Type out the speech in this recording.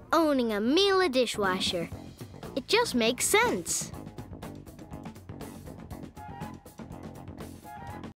owning a Miele dishwasher. It just makes sense.